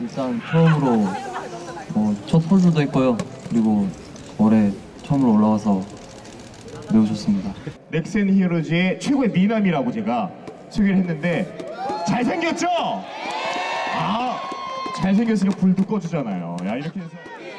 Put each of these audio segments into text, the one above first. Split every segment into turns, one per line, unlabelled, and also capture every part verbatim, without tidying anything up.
일단 처음으로 뭐 첫 선수도 했고요. 그리고 올해 처음으로 올라와서 매우 좋습니다.
넥센 히어로즈의 최고의 미남이라고 제가 소개를 했는데 잘생겼죠? 아, 잘생겼으니까 불도 꺼주잖아요. 야, 이렇게 해서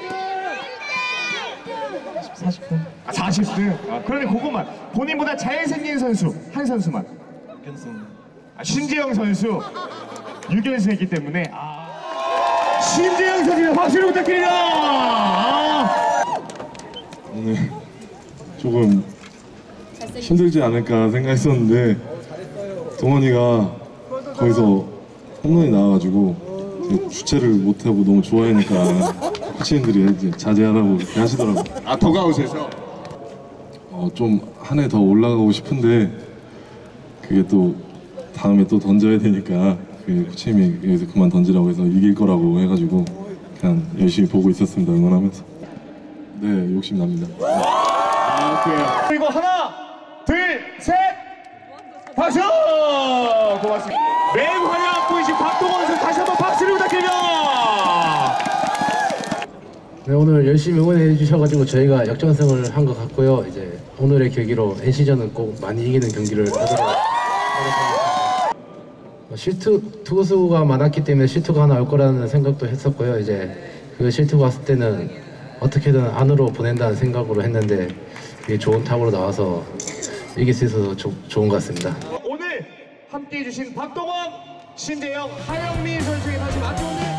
사십 등?
아, 사십 등? 아, 그러면 그것만 본인보다 잘생긴 선수 한 선수만.
윤승.
아, 신재영 선수 육 연승했기 때문에 아, 신재영 선수님 박수를 부탁드립니다. 아.
오늘 조금 힘들지 않을까 생각했었는데 동원이가 거기서 홈런이 나와가지고 주체를 못하고 너무 좋아하니까 코치님들이 이제 자제하라고 이렇게 하시더라고요.
아, 더가웃에서
어, 좀 한 해 더 올라가고 싶은데 그게 또 다음에 또 던져야 되니까 그 코치님이 여기서 그만 던지라고 해서 이길 거라고 해가지고 그냥 열심히 보고 있었습니다. 응원하면서. 네, 욕심납니다.
아, 그래요. 그리고 하나, 둘, 셋, 박수! 고맙습니다. 매우 환영 보이신 박동원 선수 다시 한번 박수를 부탁드립니다.
네, 오늘 열심히 응원해 주셔가지고 저희가 역전승을 한 것 같고요. 이제 오늘의 계기로 엔씨전은 꼭 많이 이기는 경기를 하도록 하겠습니다. 실투 투수가 많았기 때문에 실투가 하나 올 거라는 생각도 했었고요. 이제 그 실투가 왔을 때는 어떻게든 안으로 보낸다는 생각으로 했는데 이게 좋은 타구로 나와서 이길 수 있어서 조, 좋은 것 같습니다.
오늘 함께해 주신 박동원, 신재영, 하영민 선수에게 다시 맞춰오는